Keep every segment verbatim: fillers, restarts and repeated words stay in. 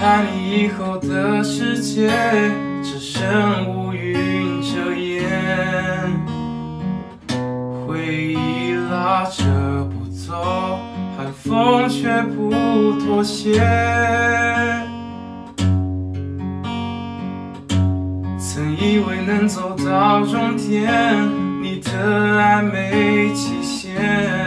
开你以后的世界，只剩乌云遮掩，回忆拉扯不走，寒风却不妥协。曾以为能走到终点，你的爱没期限。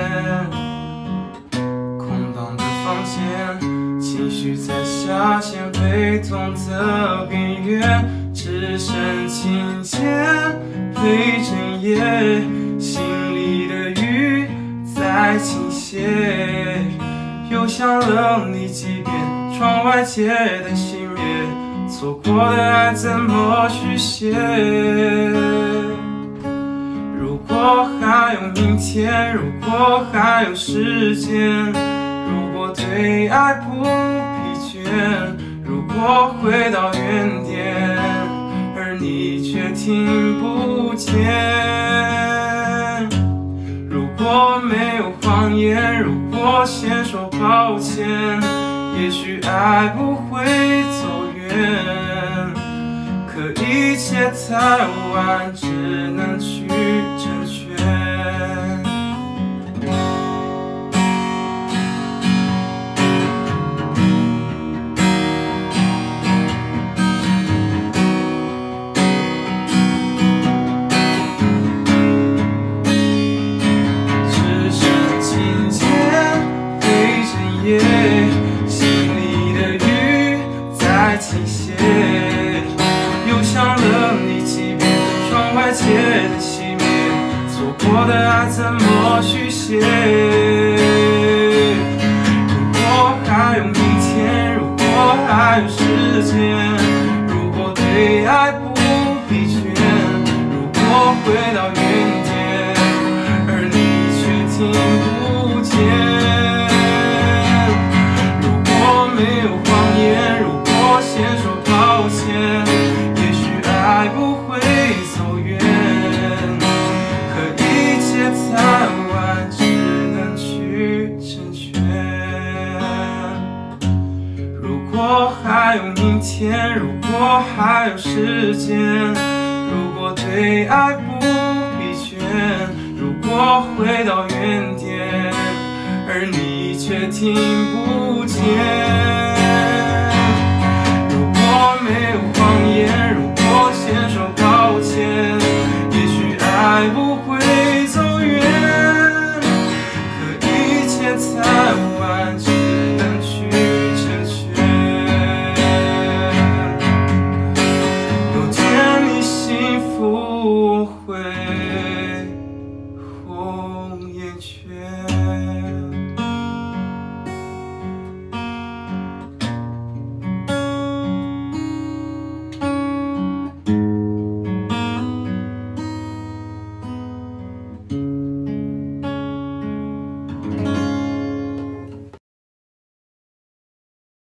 空荡的房间，情绪在下陷，悲痛的边缘，只剩琴键陪整夜，心里的雨在倾瀉。又想了你几遍，窗外街灯熄灭，错过的爱怎么续写？如果还有明天，如果还有时间，如果对爱不疲倦，如果回到原点，而你却听不见。如果没有谎言，如果先说抱歉，也许爱不会走远，可一切太晚，只能去成全。只剩琴键陪整夜，心里的雨在倾瀉。又想了你几遍，窗外街灯熄灭，错过的爱怎么续写？如果还有明天，如果还有时间，如果对爱不疲倦，如果回到原点，而你却听不见。如果没有谎言，如果先说抱歉，爱不会走远，可一切太晚，只能去成全。如果还有明天，如果还有时间，如果对爱不疲倦，如果回到原点，而你却听不见。